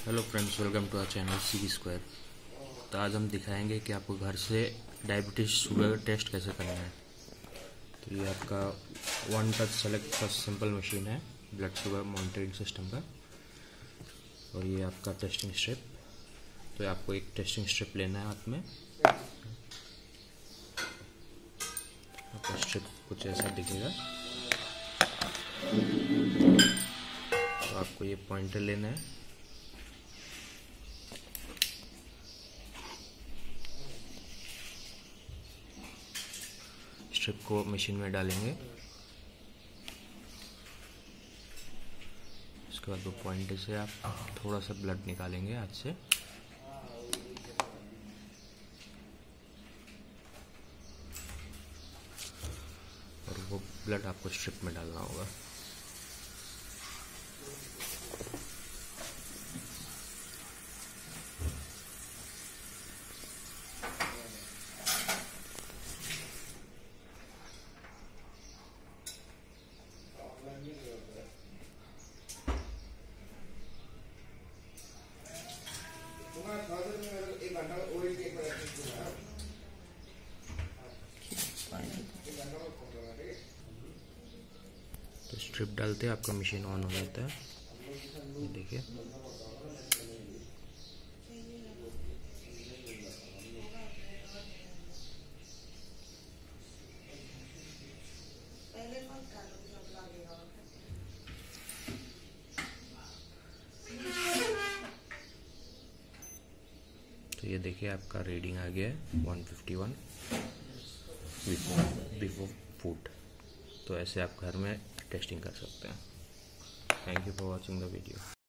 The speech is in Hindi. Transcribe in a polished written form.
Hello friends, welcome to our channel C square. तो आज हम दिखाएंगे कि आपको घर से डायबिटीज़ शुगर टेस्ट कैसे करना है। तो ये आपका वन टच सेलेक्ट का सिंपल मशीन है ब्लड शुगर मॉनिटरिंग सिस्टम का। और ये आपका टेस्टिंग स्ट्रिप। तो आपको एक टेस्टिंग स्ट्रिप लेना है हाथ में। आपका स्ट्रिप कुछ ऐसा दिखेगा। तो आपको ये पॉइंटर लेना है। स्ट्रिप को मशीन में डालेंगे। उसके बाद वो पॉइंटर से आप थोड़ा सा ब्लड निकालेंगे हाथ से। और वो ब्लड आपको स्ट्रिप में डालना होगा। तो स्ट्रिप डालते हैं आपका मशीन ऑन हो जाता है। ये देखिए, तो ये देखिए आपका रीडिंग आ गया है 151 बिफोर फूड। तो ऐसे आप घर में टेस्टिंग कर सकते हैं। Thank you for watching the video.